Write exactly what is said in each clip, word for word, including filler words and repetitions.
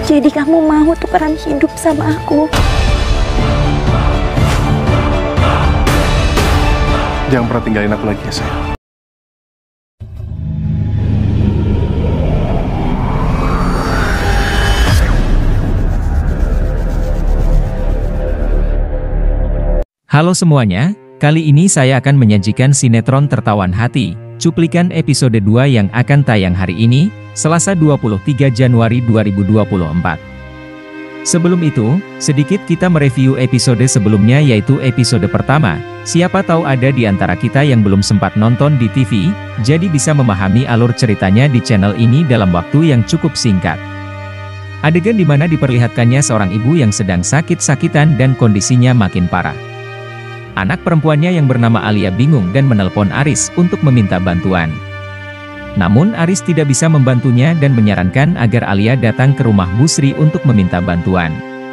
Jadi kamu mau tukeran hidup sama aku? Jangan pernah tinggalin aku lagi ya, sayang. Halo semuanya, kali ini saya akan menyajikan sinetron Tertawan Hati, cuplikan episode dua yang akan tayang hari ini, Selasa dua puluh tiga Januari dua ribu dua puluh empat. Sebelum itu, sedikit kita mereview episode sebelumnya yaitu episode pertama, siapa tahu ada di antara kita yang belum sempat nonton di T V, jadi bisa memahami alur ceritanya di channel ini dalam waktu yang cukup singkat. Adegan di mana diperlihatkannya seorang ibu yang sedang sakit-sakitan dan kondisinya makin parah. Anak perempuannya yang bernama Alia bingung dan menelpon Aris untuk meminta bantuan. Namun Aris tidak bisa membantunya dan menyarankan agar Alia datang ke rumah Busri untuk meminta bantuan.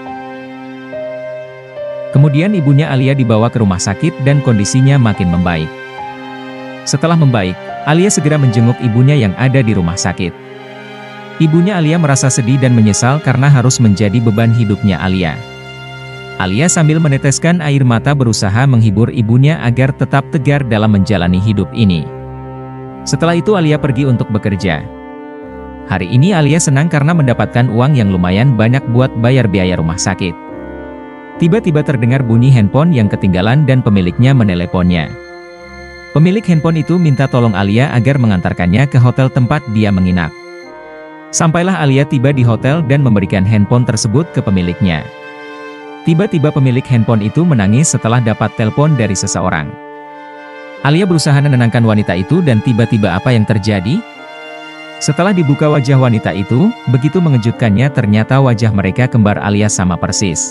Kemudian ibunya Alia dibawa ke rumah sakit dan kondisinya makin membaik. Setelah membaik, Alia segera menjenguk ibunya yang ada di rumah sakit. Ibunya Alia merasa sedih dan menyesal karena harus menjadi beban hidupnya Alia. Alia sambil meneteskan air mata berusaha menghibur ibunya agar tetap tegar dalam menjalani hidup ini. Setelah itu Alia pergi untuk bekerja. Hari ini Alia senang karena mendapatkan uang yang lumayan banyak buat bayar biaya rumah sakit. Tiba-tiba terdengar bunyi handphone yang ketinggalan dan pemiliknya meneleponnya. Pemilik handphone itu minta tolong Alia agar mengantarkannya ke hotel tempat dia menginap. Sampailah Alia tiba di hotel dan memberikan handphone tersebut ke pemiliknya. Tiba-tiba pemilik handphone itu menangis setelah dapat telepon dari seseorang. Alia berusaha menenangkan wanita itu dan tiba-tiba apa yang terjadi? Setelah dibuka wajah wanita itu, begitu mengejutkannya ternyata wajah mereka kembar alias sama persis.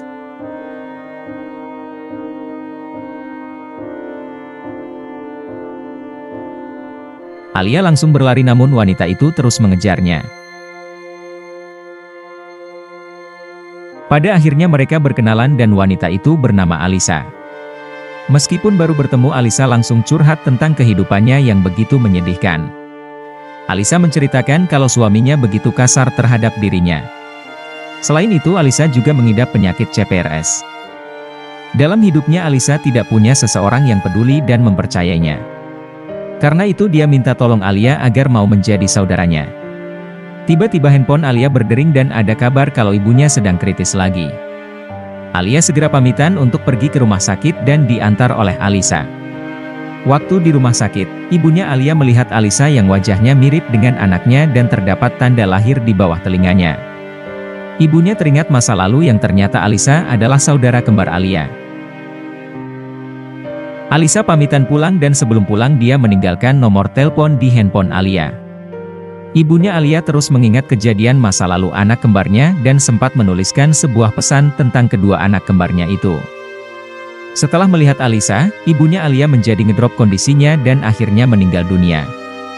Alia langsung berlari namun wanita itu terus mengejarnya. Pada akhirnya mereka berkenalan dan wanita itu bernama Alisa. Meskipun baru bertemu, Alisa langsung curhat tentang kehidupannya yang begitu menyedihkan. Alisa menceritakan kalau suaminya begitu kasar terhadap dirinya. Selain itu Alisa juga mengidap penyakit C P R S. Dalam hidupnya Alisa tidak punya seseorang yang peduli dan mempercayainya. Karena itu dia minta tolong Alia agar mau menjadi saudaranya. Tiba-tiba handphone Alia berdering dan ada kabar kalau ibunya sedang kritis lagi. Alia segera pamitan untuk pergi ke rumah sakit dan diantar oleh Alisa. Waktu di rumah sakit, ibunya Alia melihat Alisa yang wajahnya mirip dengan anaknya dan terdapat tanda lahir di bawah telinganya. Ibunya teringat masa lalu yang ternyata Alisa adalah saudara kembar Alia. Alisa pamitan pulang dan sebelum pulang dia meninggalkan nomor telepon di handphone Alia. Ibunya Alia terus mengingat kejadian masa lalu anak kembarnya dan sempat menuliskan sebuah pesan tentang kedua anak kembarnya itu. Setelah melihat Alisa, ibunya Alia menjadi ngedrop kondisinya dan akhirnya meninggal dunia.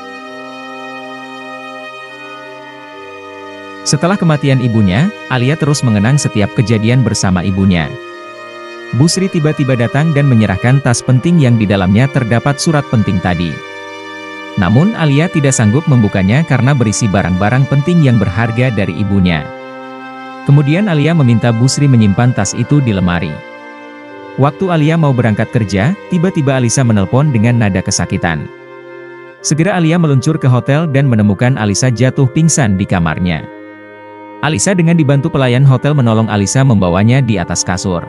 Setelah kematian ibunya, Alia terus mengenang setiap kejadian bersama ibunya. Busri tiba-tiba datang dan menyerahkan tas penting yang di dalamnya terdapat surat penting tadi. Namun Alia tidak sanggup membukanya karena berisi barang-barang penting yang berharga dari ibunya. Kemudian Alia meminta Busri menyimpan tas itu di lemari. Waktu Alia mau berangkat kerja, tiba-tiba Alisa menelpon dengan nada kesakitan. Segera Alia meluncur ke hotel dan menemukan Alisa jatuh pingsan di kamarnya. Alisa dengan dibantu pelayan hotel menolong Alisa membawanya di atas kasur.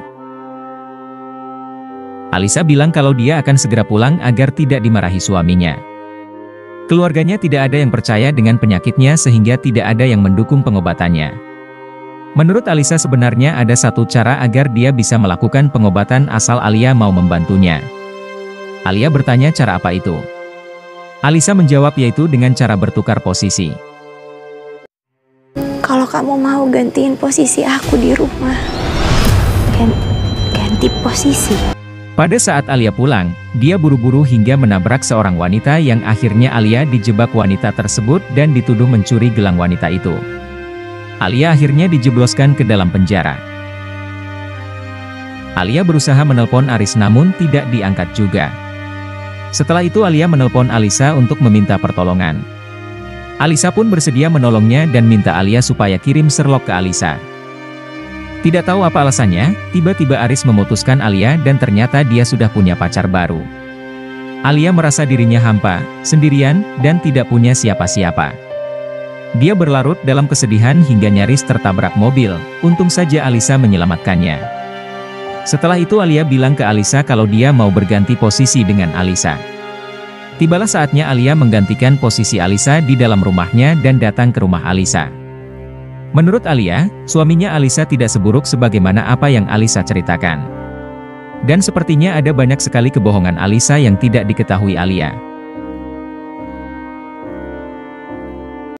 Alisa bilang kalau dia akan segera pulang agar tidak dimarahi suaminya. Keluarganya tidak ada yang percaya dengan penyakitnya sehingga tidak ada yang mendukung pengobatannya. Menurut Alisa sebenarnya ada satu cara agar dia bisa melakukan pengobatan asal Alia mau membantunya. Alia bertanya cara apa itu. Alisa menjawab yaitu dengan cara bertukar posisi. Kalau kamu mau gantiin posisi aku di rumah, Gan ganti posisi. Pada saat Alia pulang, dia buru-buru hingga menabrak seorang wanita yang akhirnya Alia dijebak wanita tersebut dan dituduh mencuri gelang wanita itu. Alia akhirnya dijebloskan ke dalam penjara. Alia berusaha menelpon Aris namun tidak diangkat juga. Setelah itu Alia menelpon Alisa untuk meminta pertolongan. Alisa pun bersedia menolongnya dan minta Alia supaya kirim Sherlock ke Alisa. Tidak tahu apa alasannya, tiba-tiba Aris memutuskan Alia dan ternyata dia sudah punya pacar baru. Alia merasa dirinya hampa, sendirian, dan tidak punya siapa-siapa. Dia berlarut dalam kesedihan hingga nyaris tertabrak mobil, untung saja Alisa menyelamatkannya. Setelah itu Alia bilang ke Alisa kalau dia mau berganti posisi dengan Alisa. Tibalah saatnya Alia menggantikan posisi Alisa di dalam rumahnya dan datang ke rumah Alisa. Menurut Alia, suaminya Alisa tidak seburuk sebagaimana apa yang Alisa ceritakan. Dan sepertinya ada banyak sekali kebohongan Alisa yang tidak diketahui Alia.